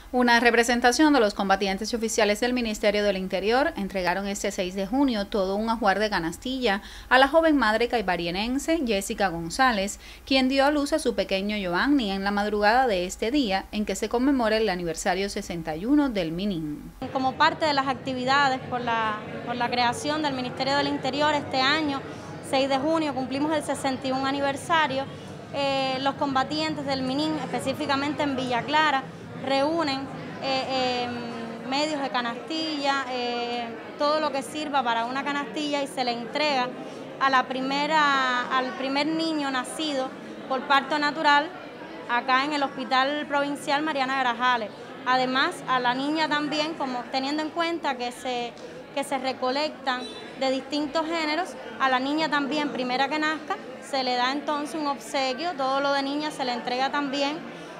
Una representación de los combatientes y oficiales del Ministerio del Interior entregaron este 6 de junio todo un ajuar de canastilla a la joven madre caibarienense Jessica González, quien dio a luz a su pequeño Giovanni en la madrugada de este día en que se conmemora el aniversario 61 del MININ. Como parte de las actividades por la creación del Ministerio del Interior este año, 6 de junio, cumplimos el 61 aniversario. Los combatientes del MININ, específicamente en Villa Clara, reúnen medios de canastilla, todo lo que sirva para una canastilla, y se le entrega a al primer niño nacido por parto natural acá en el Hospital Provincial Mariana Grajales. Además, a la niña también, como teniendo en cuenta que se recolectan de distintos géneros, a la niña también, primera que nazca, se le da entonces un obsequio, todo lo de niña se le entrega también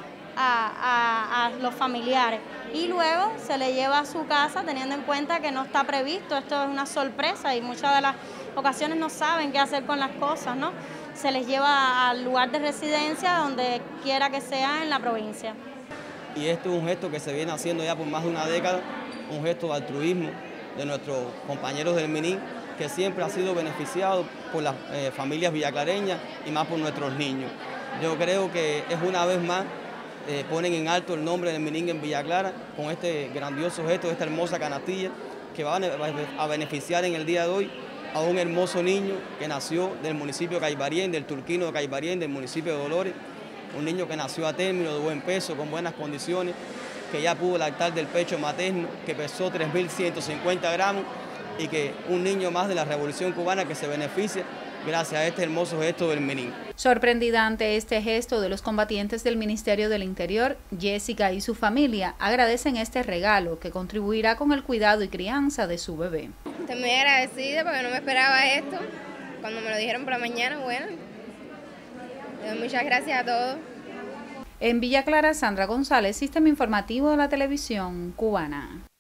a los familiares, y luego se le lleva a su casa, teniendo en cuenta que no está previsto, esto es una sorpresa y muchas de las ocasiones no saben qué hacer con las cosas, ¿no? Se les lleva al lugar de residencia, donde quiera que sea en la provincia. Y esto es un gesto que se viene haciendo ya por más de una década, un gesto de altruismo de nuestros compañeros del MININ, que siempre ha sido beneficiado por las familias villaclareñas y más por nuestros niños. Yo creo que es una vez más ponen en alto el nombre del MININ en Villa Clara con este grandioso gesto, esta hermosa canastilla que va a beneficiar en el día de hoy a un hermoso niño que nació del municipio de Caibarién, del Turquino de Caibarién, del municipio de Dolores, un niño que nació a término, de buen peso, con buenas condiciones, que ya pudo lactar del pecho materno, que pesó 3.150 gramos, y que un niño más de la Revolución Cubana que se beneficia gracias a este hermoso gesto del MININ. Sorprendida ante este gesto de los combatientes del Ministerio del Interior, Jessica y su familia agradecen este regalo que contribuirá con el cuidado y crianza de su bebé. Estoy muy agradecida porque no me esperaba esto. Cuando me lo dijeron por la mañana, bueno, muchas gracias a todos. En Villa Clara, Sandra González, Sistema Informativo de la Televisión Cubana.